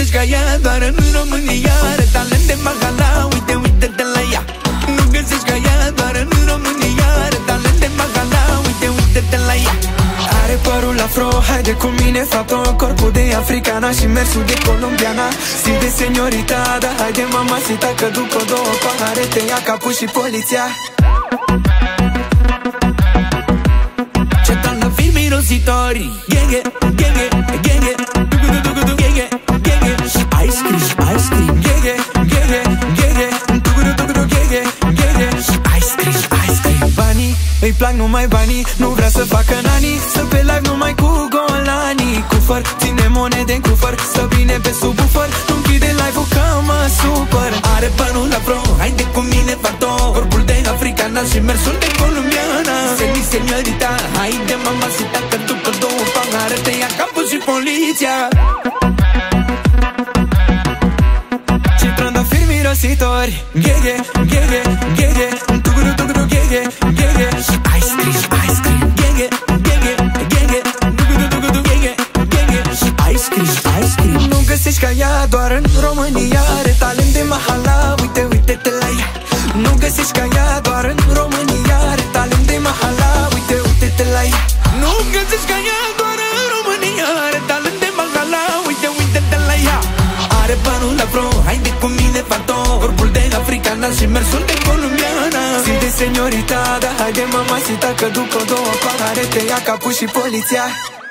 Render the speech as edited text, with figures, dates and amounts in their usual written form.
găsești ca ea doar în România. Are talent de mahala, uite, uite-te la ea. Nu găsești ca ea doar în România. Are talent de mahala, uite, uite-te la ea. Are părul afro, haide cu mine fapt-o. Corpul de africana și mersul de colombiana. Zi de seniorita, da haide mamacita, că după două pahare te ia capul și poliția. Ce tală fi mirositori, gheghe, gheghe, gheghe, dugu-du-dugu-du, gheghe, gheghe. Ice cream, ice cream, gheghe, gheghe, gheghe, dugu-du-dugu-du, gheghe, gheghe. Ice cream, ice cream. Banii, îi plac numai banii, nu vrea să facă nani. Să pe live numai cu golanii. Cufăr, ține monede în cufăr, stă bine pe subwoofer. Nu închide live-ul că mă supăr. Are părul afro, haide cu mine fac-o. Corpul de africana și mersul de colombiana. Seniorita, haide mamacita, că după două pahare te ia capul și poliția. Ce trandafiri mirositori, gheghe, gheghe, gheghe, dugu-du-dugu-du, gheghe, gheghe. Ice cream, ice cream, gheghe, gheghe, gheghe, dugu-du-dugu-du, gheghe, gheghe. Ice cream, ice cream. Nu găsești ca ea doar în România. Are talent de mahala, uite, uite-te la ea. Nu găsești ca ea doar în România. Are talent de mahala, uite, uite-te la ea. Nu găsești ca ea doar în România. Are talent de mahala, uite, uite-te la ea. Are părul afro, haide cu mine fac-o. Corpul de africana și mersul de colombiana. Zi de seniorita, da haide mamacita, că după două pahare te ia capul și poliția.